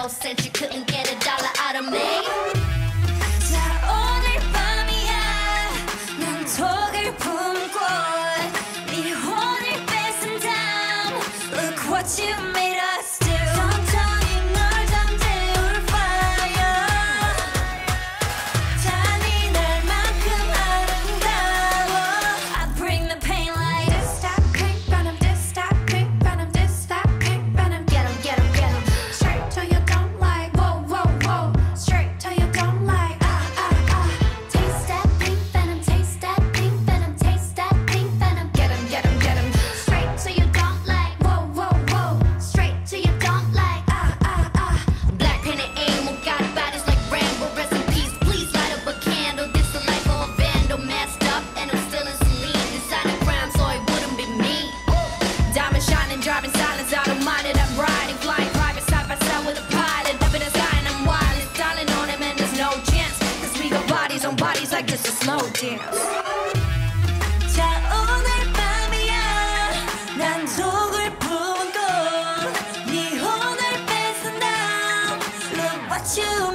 no sense. You couldn't get $1 out of me. 자 오늘 밤이야 난 독을 품고 네 혼을 뺏은 다음 Look what you made us do. 천천히 널 잠재울 fire. 잔이 날만큼 아름다워. I bring the pain like this that pink venom, this that pink venom, this that pink venom. Get 'em, get 'em, get 'em. Straight till you don't like, whoa, whoa, whoa. Straight till you don't like, Taste that pink venom, taste that pink venom, taste that pink venom. Get 'em, get 'em, get 'em. Straight till you don't like, Whoa, whoa, whoa. straight till you don't like. Black painted animal, got bodies like Rambo. Rest in peace, please light up a candle. This the life of a vandal, messed up, and I'm still in Celine. Designing crime, so it wouldn't be me. Diamond shining, driving silence, I don't mind it. I'm riding, flying private side by side with a pilot. Up in the sky and I'm wireless, styling on him, and there's no chance. Cause we got bodies on bodies like this a slow dance. 자 오늘 밤이야 난 독을 품고 네 혼을 뺏은 다음 Look what you